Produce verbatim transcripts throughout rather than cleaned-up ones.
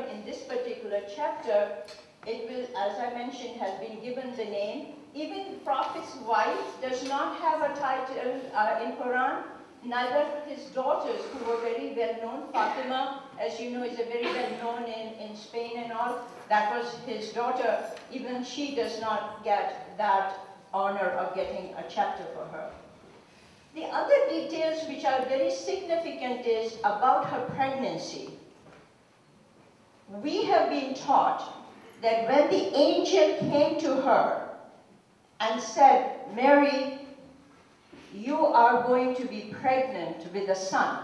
learn in this particular chapter, it will, as I mentioned, has been given the name. Even prophet's wife does not have a title uh, in Quran. Neither his daughters, who were very well known. Fatima, as you know, is a very well known in, in Spain and all. That was his daughter. Even she does not get that honor of getting a chapter for her. The other details which are very significant is about her pregnancy. We have been taught that when the angel came to her and said, Mary, you are going to be pregnant with a son.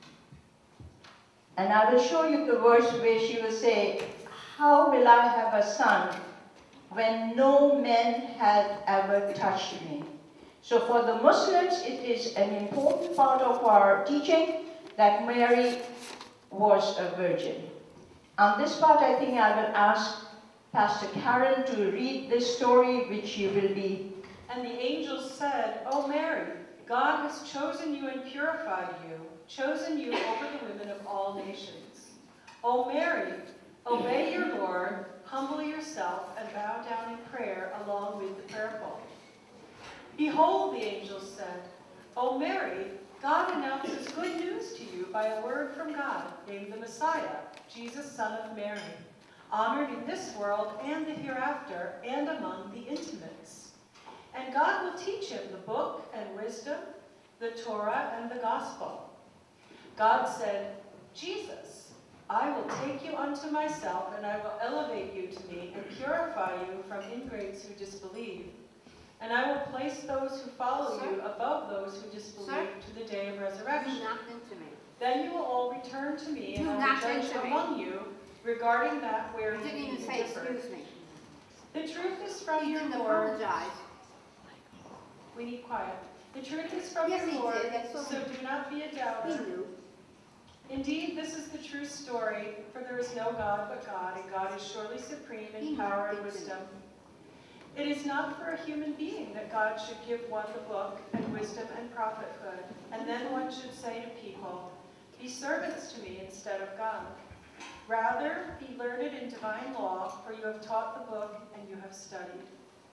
And I will show you the verse where she will say, how will I have a son when no man had ever touched me? So for the Muslims, it is an important part of our teaching that Mary was a virgin. On this part, I think I will ask Pastor Karen to read this story, which you will be. And the angel said, O Mary, God has chosen you and purified you, chosen you over the women of all nations. O Mary, obey your Lord, humble yourself, and bow down in prayer along with the prayerful. Behold, the angel said, O Mary, God announces good news to you by a word from God, named the Messiah, Jesus, son of Mary, honored in this world and the hereafter, and among the intimates. And God will teach him the book and wisdom, the Torah and the gospel. God said, Jesus, I will take you unto myself, and I will elevate you to me and purify you from ingrates who disbelieve. And I will place those who follow Sir? you above those who disbelieve Sir? to the day of resurrection. Do nothing to me. Then you will all return to me, Do and I will judge among you regarding that where you didn't even say, differ. excuse me. The truth is from He your didn't Lord. apologize. We need quiet. The truth is from Yes, your he Lord, did. That's so do not be a He doubter. knew. Indeed, this is the true story, for there is no God but God, and God is surely supreme in He power and knew. wisdom. It is not for a human being that God should give one the book and wisdom and prophethood, and then one should say to people, be servants to me instead of God. Rather, be learned in divine law, for you have taught the book and you have studied.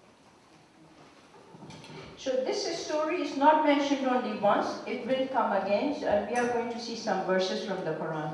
So this story is not mentioned only once, it will come again, and we are going to see some verses from the Quran.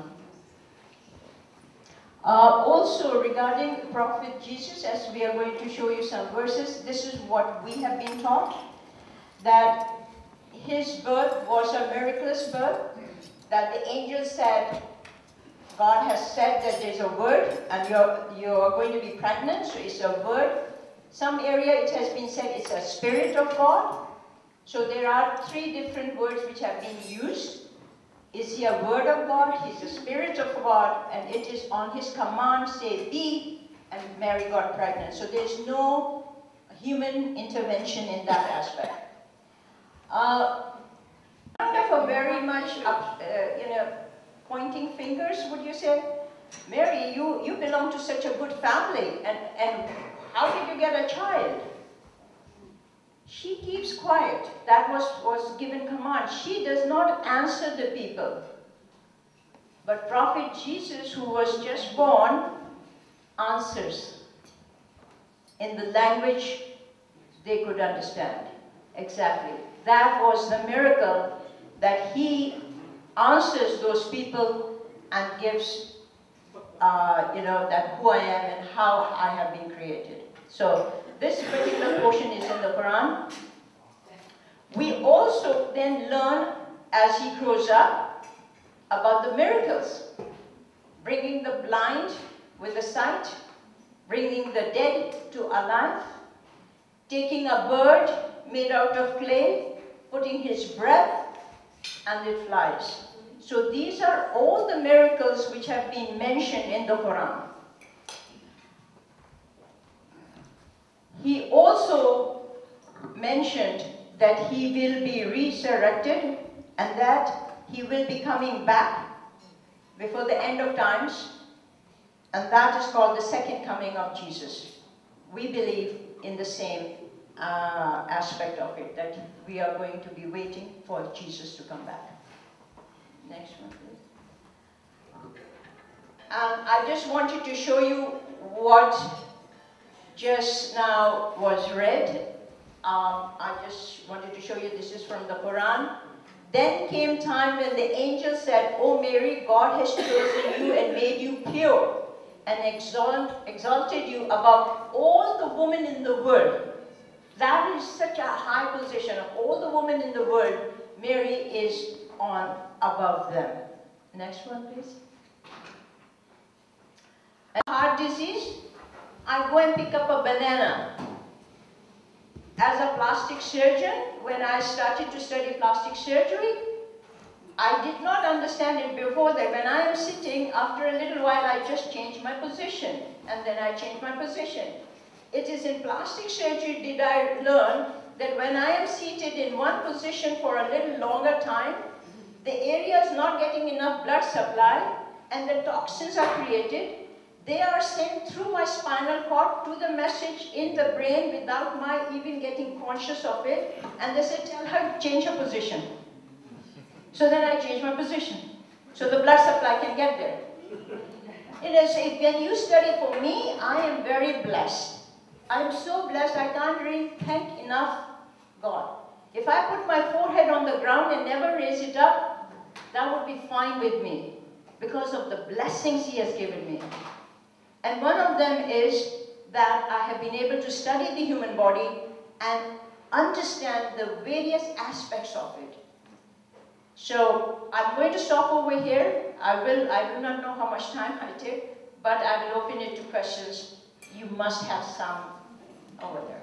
Uh, also, regarding Prophet Jesus, as we are going to show you some verses, this is what we have been taught, that his birth was a miraculous birth, that the angel said, God has said that there's a word, and you're, you're going to be pregnant, so it's a word. Some area it has been said it's a spirit of God. So there are three different words which have been used. Is he a word of God? He's a spirit of God, and it is on his command, say, be, and Mary got pregnant. So there's no human intervention in that aspect. Uh, not for very much, up, uh, you know, pointing fingers, would you say? Mary, you, you belong to such a good family, and, and how did you get a child? She keeps quiet. That was, was given command. She does not answer the people. But Prophet Jesus, who was just born, answers in the language they could understand. Exactly. That was the miracle, that he answers those people and gives, uh, you know, that who I am and how I have been created. So this particular portion is in the Quran. We also then learn, as he grows up, about the miracles. Bringing the blind with the sight, bringing the dead to alive, taking a bird made out of clay, putting his breath, and it flies. So these are all the miracles which have been mentioned in the Quran. He also mentioned that he will be resurrected and that he will be coming back before the end of times, and that is called the second coming of Jesus. We believe in the same uh, aspect of it, that we are going to be waiting for Jesus to come back. Next one, please. And I just wanted to show you what just now was read. Um, I just wanted to show you, this is from the Quran. Then came time when the angel said, "O Mary, God has chosen you and made you pure and exalt, exalted you above all the women in the world." That is such a high position. Of all the women in the world, Mary is on above them. Next one, please. And heart disease, I go and pick up a banana. As a plastic surgeon, when I started to study plastic surgery, I did not understand it before that. When I am sitting, after a little while, I just change my position, and then I change my position. It is in plastic surgery did I learn that when I am seated in one position for a little longer time, the area is not getting enough blood supply, and the toxins are created. They are sent through my spinal cord to the message in the brain without my even getting conscious of it. And they said, "Tell her, change her position." So then I change my position, so the blood supply can get there. It is, if, when you study for me, I am very blessed. I am so blessed, I can't really thank enough God. If I put my forehead on the ground and never raise it up, that would be fine with me because of the blessings He has given me. And one of them is that I have been able to study the human body and understand the various aspects of it. So I'm going to stop over here. I will, I do not know how much time I take, but I will open it to questions. You must have some over there.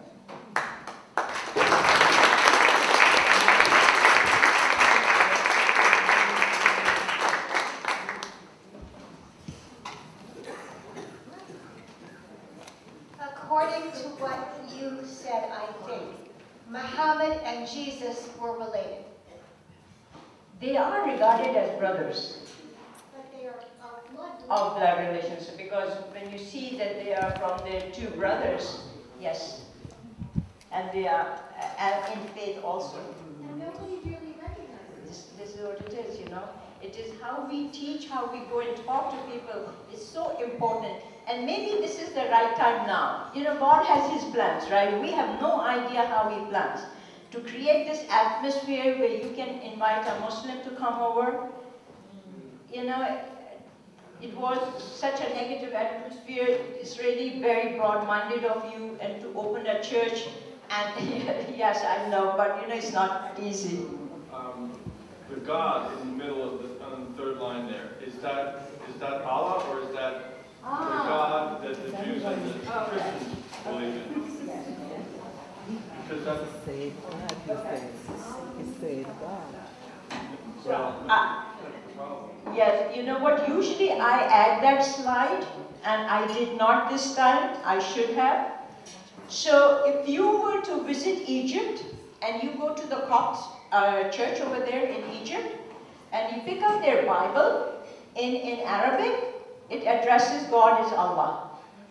According to what you said, I think, Muhammad and Jesus were related. They are regarded as brothers. But they are of blood. Of blood relations, because when you see that they are from their two brothers, yes, and they are uh, in faith also. And nobody really recognizes This, this is what it is, you know. It is how we teach, how we go and talk to people. It's so important. And maybe this is the right time now. You know, God has His plans, right? We have no idea how He plans. To create this atmosphere where you can invite a Muslim to come over, you know, it was such a negative atmosphere. It's really very broad-minded of you, and to open a church, and yes, I know, but you know, it's not easy. Um, the God in the middle of the, on the third line there, is that is that Allah, or is that Ah. the God that the Jews and the Christians believe in? Because that's Say God, he says. He said God. well, Uh, yes, you know what, usually I add that slide, and I did not this time, I should have. So if you were to visit Egypt, and you go to the Copts uh, church over there in Egypt, and you pick up their Bible, in, in Arabic, it addresses God as Allah.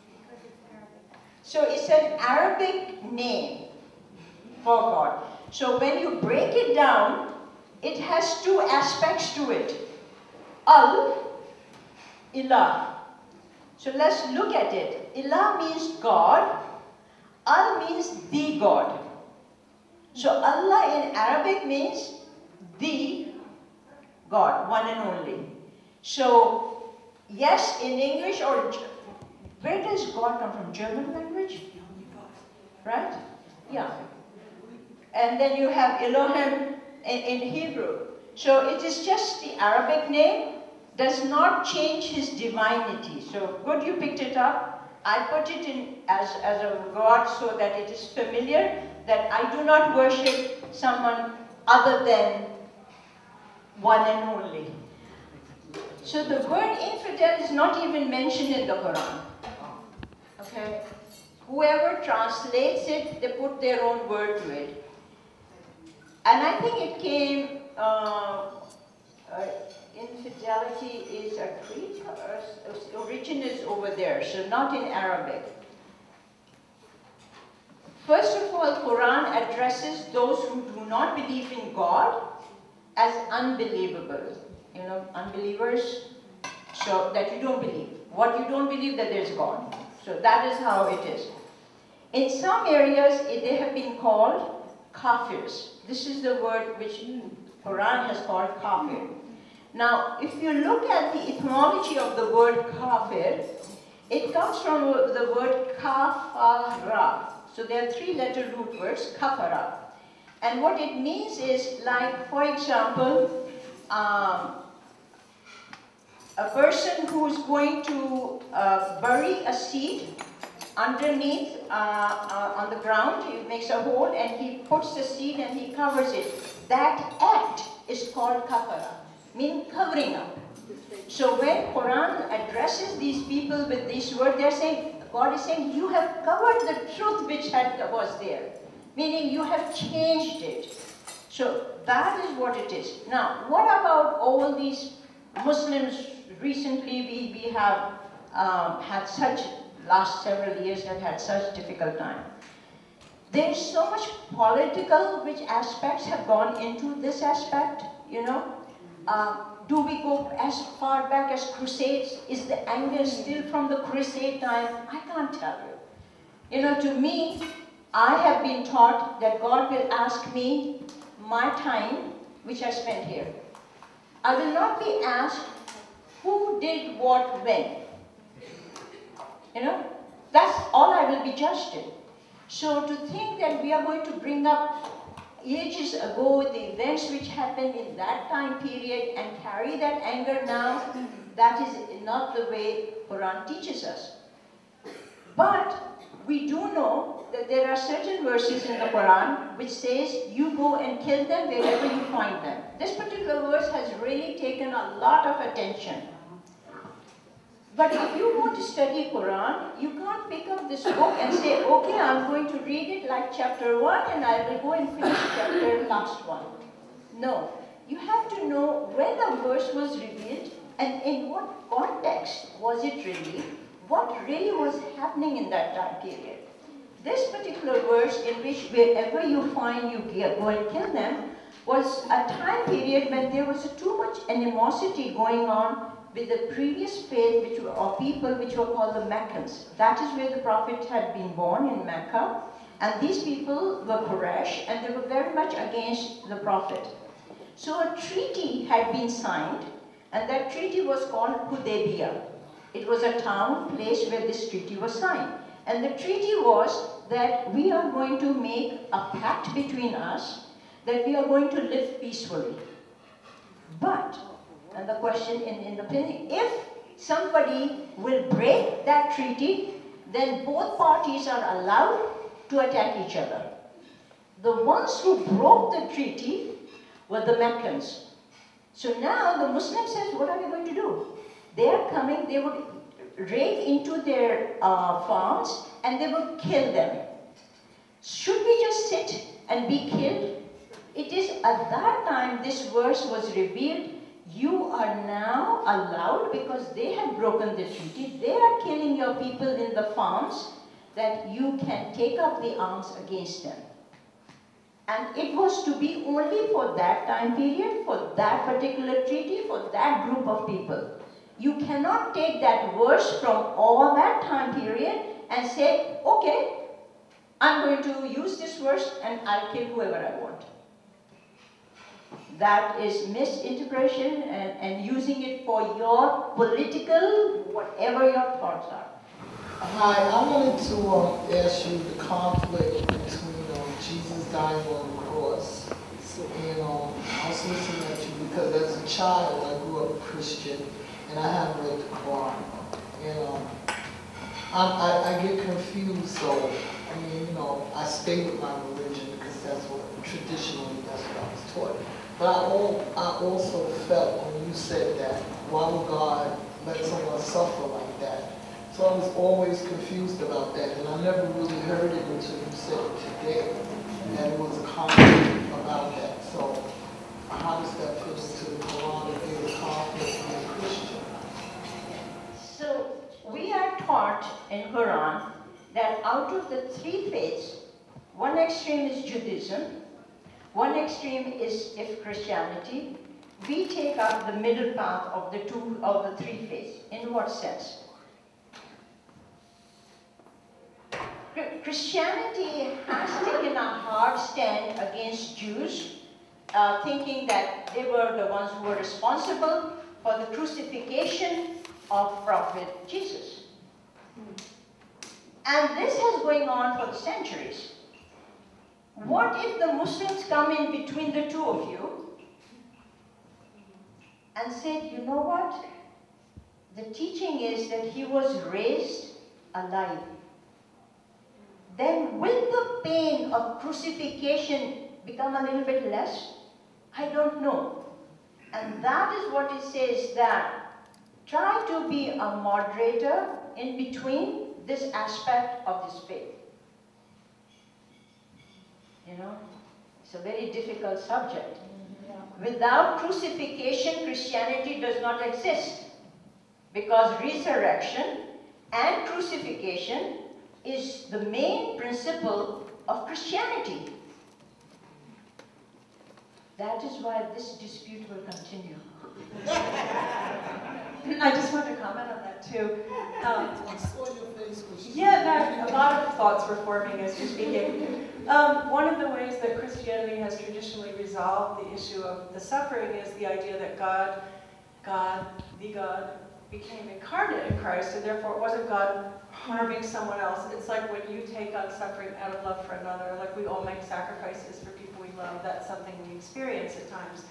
So it's an Arabic name for God. So when you break it down, it has two aspects to it. Al, Ilah. So let's look at it. Ilah means God. Al means the God. So Allah in Arabic means the God, one and only. So yes, in English, or where does God come from? German language? Right? Yeah. And then you have Elohim in, in Hebrew. So it is just the Arabic name, does not change His divinity. So good you picked it up. I put it in as, as a God so that it is familiar, that I do not worship someone other than one and only. So the word infidel is not even mentioned in the Quran. Okay? Whoever translates it, they put their own word to it. And I think it came, uh, uh, infidelity is a Greek, uh, origin is over there, so not in Arabic. First of all, Quran addresses those who do not believe in God as unbelievable, you know, unbelievers. So that you don't believe. What you don't believe that there's God. So that is how it is. In some areas, it, they have been called kafirs. This is the word which Quran has called kafir. Now, if you look at the etymology of the word kafir, it comes from the word kafara. So there are three letter root words, kafara. And what it means is like, for example, um, a person who is going to uh, bury a seed underneath uh, uh, on the ground, he makes a hole and he puts the seed and he covers it. That act is called kafara, meaning covering up. So when Quran addresses these people with these words, they're saying, God is saying, you have covered the truth which had, was there. Meaning you have changed it. So that is what it is. Now, what about all these Muslims? Recently we, we have um, had such, last several years have had such difficult time. There's so much political which aspects have gone into this aspect, you know. Uh, do we go as far back as Crusades? Is the anger still from the Crusade time? I can't tell you. You know, to me, I have been taught that God will ask me my time, which I spent here. I will not be asked who did what when. You know, that's all I will be judged in. So to think that we are going to bring up ages ago the events which happened in that time period and carry that anger now, that is not the way Quran teaches us. But we do know that there are certain verses in the Quran which says you go and kill them wherever you find them. This particular verse has really taken a lot of attention. But if you want to study Quran, you can't pick up this book and say, okay, I'm going to read it like chapter one and I will go and finish chapter last one. No. You have to know when a verse was revealed and in what context was it revealed, what really was happening in that time period. This particular verse in which wherever you find you go and kill them was a time period when there was too much animosity going on with the previous faith which were, or people which were called the Meccans. That is where the Prophet had been born, in Mecca. And these people were Quraysh and they were very much against the Prophet. So a treaty had been signed and that treaty was called Hudaybiyah. It was a town, place where this treaty was signed. And the treaty was that we are going to make a pact between us that we are going to live peacefully. But and the question in, in the opinion, if somebody will break that treaty, then both parties are allowed to attack each other. The ones who broke the treaty were the Meccans. So now the Muslim says, what are we going to do? They are coming, they would raid into their uh, farms and they would kill them. Should we just sit and be killed? It is at that time this verse was revealed. You are now allowed, because they have broken the treaty, they are killing your people in the farms, that you can take up the arms against them. And it was to be only for that time period, for that particular treaty, for that group of people. You cannot take that verse from all that time period and say, okay, I'm going to use this verse and I'll kill whoever I want. That is misinterpretation and, and using it for your political, whatever your thoughts are. Hi, I wanted to um, ask you the conflict between um, Jesus dying on the cross. So, and um, I was listening at you because as a child I grew up Christian and I haven't read the Quran. And um, I, I, I get confused, so I mean, you know, I stay with my religion because that's what, traditionally, that's what I was taught. But I, all, I also felt when you said that, why would God let someone suffer like that? So I was always confused about that, and I never really heard it until you said it today, and it was a conflict about that. So how does that fit into the Quran if there's a conflict with a Christian? So we are taught in Quran that out of the three faiths, one extreme is Judaism, one extreme is if Christianity, we take up the middle path of the two of the three faiths. In what sense? Christianity has taken a hard stand against Jews, uh, thinking that they were the ones who were responsible for the crucifixion of Prophet Jesus. And this has going on for the centuries. What if the Muslims come in between the two of you and said, you know what? The teaching is that he was raised alive. Then will the pain of crucifixion become a little bit less? I don't know. And that is what it says, that try to be a moderator in between this aspect of this faith. You know, it's a very difficult subject. Without crucifixion, Christianity does not exist, because resurrection and crucifixion is the main principle of Christianity. That is why this dispute will continue. I just want to comment on that too. Um, I saw your face when she- Yeah, that, a lot of thoughts were forming as you're speaking. Um, one of the ways that Christianity has traditionally resolved the issue of the suffering is the idea that God, God, the God, became incarnate in Christ, and therefore it wasn't God harming someone else. It's like when you take on suffering out of love for another, like we all make sacrifices for people we love. That's something we experience at times.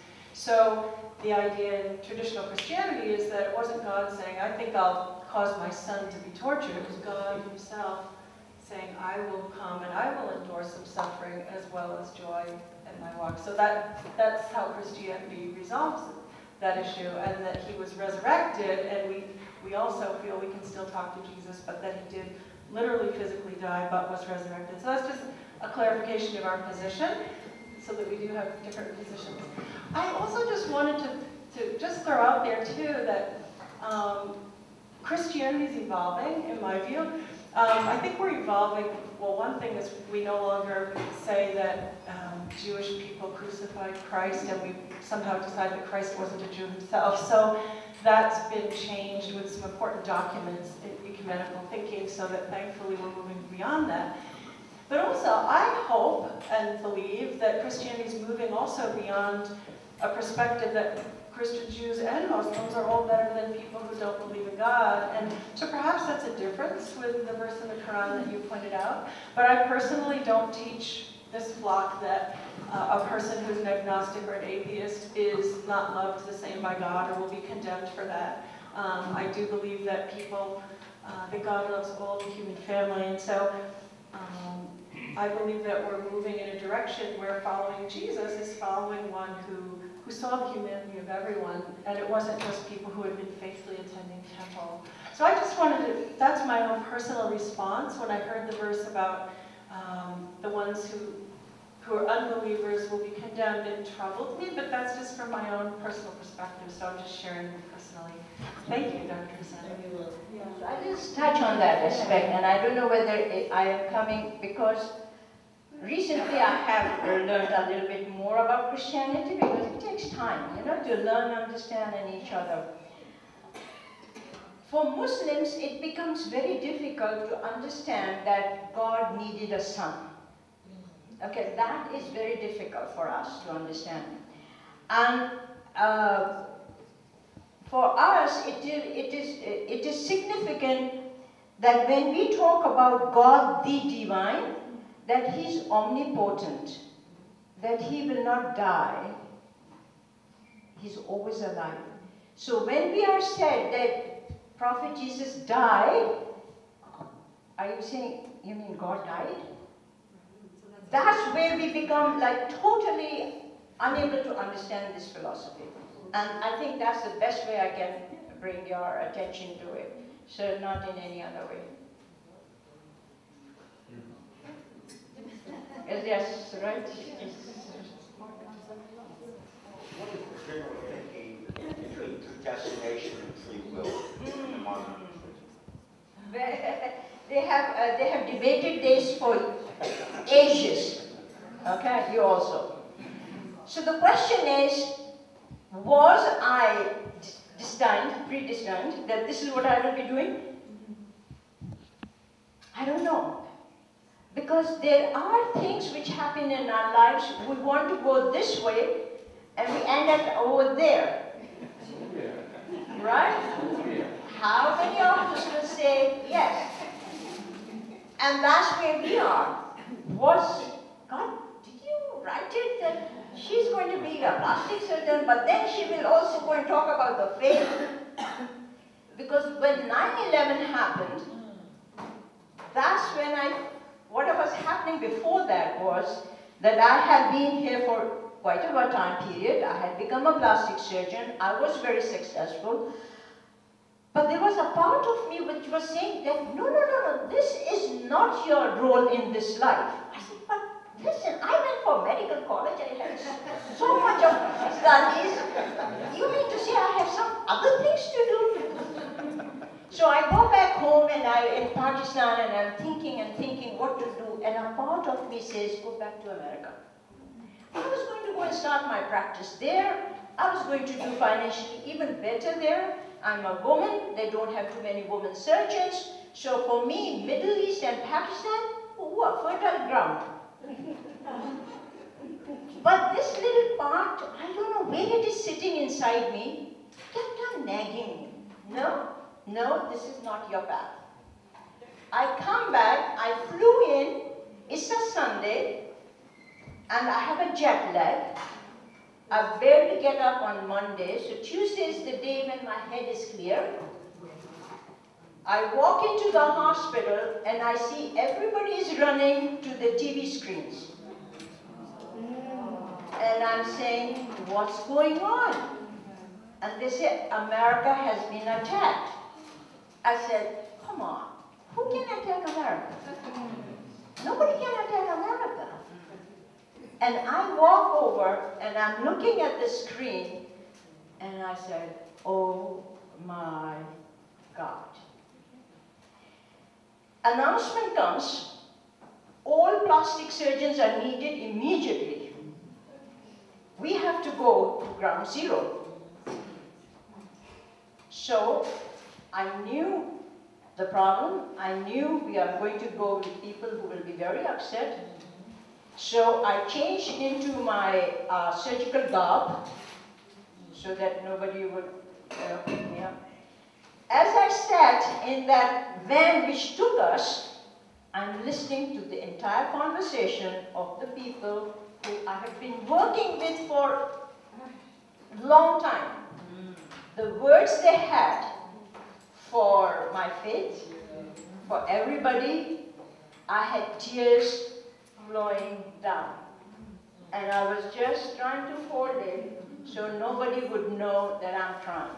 So the idea in traditional Christianity is that it wasn't God saying, I think I'll cause my son to be tortured. It was God himself saying, I will come and I will endure some suffering as well as joy in my walk. So that, that's how Christianity resolves that issue, and that he was resurrected, and we, we also feel we can still talk to Jesus, but that he did literally physically die, but was resurrected. So that's just a clarification of our position, so that we do have different positions. I also just wanted to, to just throw out there too that um, Christianity is evolving, in my view. Um, I think we're evolving. Well, one thing is we no longer say that um, Jewish people crucified Christ, and we somehow decide that Christ wasn't a Jew himself. So that's been changed with some important documents in ecumenical thinking, so that thankfully we're moving beyond that. But also, I hope and believe that Christianity is moving also beyond a perspective that Christian Jews and Muslims are all better than people who don't believe in God. And so perhaps that's a difference with the verse in the Quran that you pointed out. But I personally don't teach this flock that uh, a person who's an agnostic or an atheist is not loved the same by God or will be condemned for that. Um, I do believe that people, uh, that God loves all the human family. And so um, I believe that we're moving in a direction where following Jesus is following one who who saw the humanity of everyone, and it wasn't just people who had been faithfully attending temple. So I just wanted to, that's my own personal response when I heard the verse about um, the ones who, who are unbelievers will be condemned. It troubled me, but that's just from my own personal perspective, so I'm just sharing it personally. Thank you, Doctor Sandra. Yeah. I just touch on that aspect, and I don't know whether it, I am coming, because recently I have learned a little bit more about Christianity, because it takes time, you know, to learn, understand each other. For Muslims, it becomes very difficult to understand that God needed a son. Okay, that is very difficult for us to understand. And uh, for us, it is, it, is, it is significant that when we talk about God the divine, that he's omnipotent, that he will not die, he's always alive. So when we are said that Prophet Jesus died, are you saying, you mean God died? That's where we become like totally unable to understand this philosophy. And I think that's the best way I can bring your attention to it, so not in any other way. Yes, yes, right? Yes. What is the general thinking between predestination and free will in the modern church? They have, uh, they have debated this for ages. Okay, you also. So the question is, Was I destined, predestined, that this is what I will be doing? I don't know. Because there are things which happen in our lives, we want to go this way, and we end up over there. Right? How many of us will say yes? And that's where we are. Was, God, did you write it that she's going to be a plastic surgeon, but then she will also go and talk about the faith? Because when nine eleven happened, that's when I, what was happening before that was that I had been here for quite a long time period. I had become a plastic surgeon. I was very successful. But there was a part of me which was saying that, no, no, no, no, this is not your role in this life. I said, but listen, I went for medical college. I had so much of studies. You mean to say I have some other things to do? So I go back home and I in Pakistan and I'm thinking and thinking what to do, and a part of me says, go back to America. I was going to go and start my practice there. I was going to do financially even better there. I'm a woman, they don't have too many women surgeons. So for me, Middle East and Pakistan, oh, a fertile ground. But this little part, I don't know where it is sitting inside me, kept on nagging me. No, no, this is not your path. I come back, I flew in, it's a Sunday, and I have a jet lag. I barely get up on Monday, so Tuesday is the day when my head is clear. I walk into the hospital and I see everybody is running to the T V screens. And I'm saying, what's going on? And they say, America has been attacked. I said, come on, who can attack America? Nobody can attack America. And I walk over and I'm looking at the screen and I said, oh my God. Announcement comes, all plastic surgeons are needed immediately. We have to go to ground zero. So I knew the problem. I knew we are going to go with people who will be very upset. So I changed into my uh, surgical garb so that nobody would uh, pick me up. As I sat in that van which took us, I'm listening to the entire conversation of the people who I have been working with for a long time. The words they had for my faith, for everybody, I had tears flowing down. And I was just trying to hold it so nobody would know that I'm trying.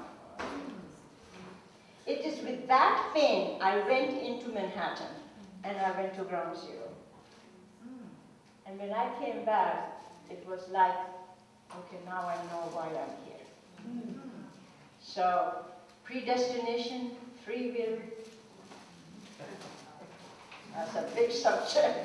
It is with that pain I went into Manhattan and I went to ground zero. And when I came back, it was like, okay, now I know why I'm here. So, predestination, free will, that's a big subject.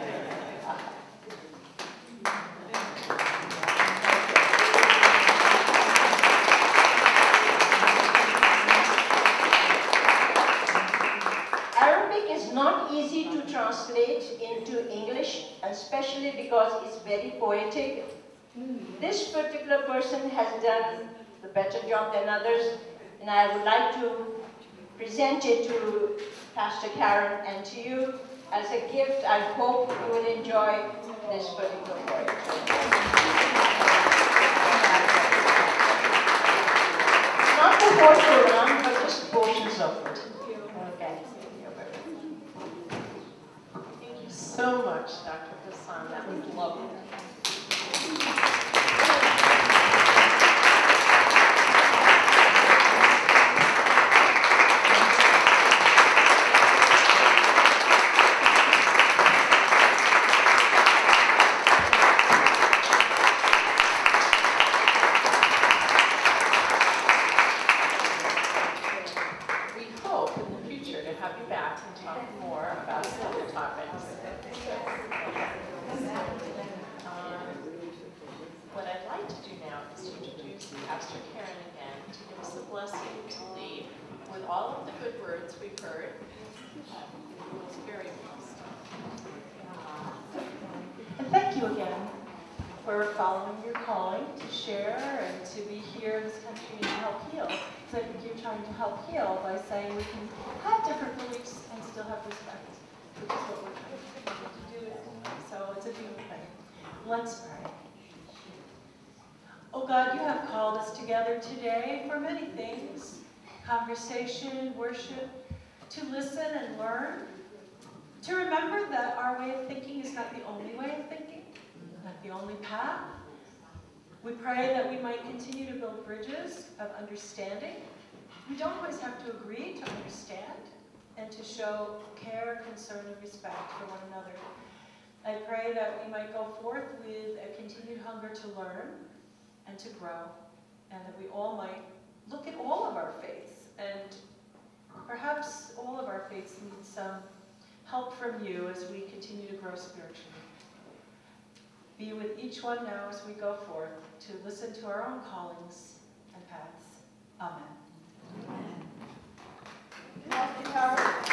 Arabic is not easy to translate into English, especially because it's very poetic. This particular person has done the better job than others, and I would like to present it to Pastor Karen and to you as a gift. I hope you will enjoy this particular poem. Not the whole program, but just portions of it. Okay. Thank you so much, Doctor Hassan. That was lovely. good words we've heard. It's very blessed. And thank you again for following your calling to share and to be here in this country and to help heal. Because I think you're trying to help heal by saying we can have different beliefs and still have respect, which is what we're trying to do. So it's a beautiful thing. Let's pray. Oh God, you have called us together today for many things. Conversation, worship, to listen and learn. To remember that our way of thinking is not the only way of thinking, not the only path. We pray that we might continue to build bridges of understanding. We don't always have to agree to understand and to show care, concern, and respect for one another. I pray that we might go forth with a continued hunger to learn and to grow, and that we all might look at all of our faiths, and perhaps all of our faiths need some help from you as we continue to grow spiritually. Be with each one now as we go forth to listen to our own callings and paths. Amen. Amen.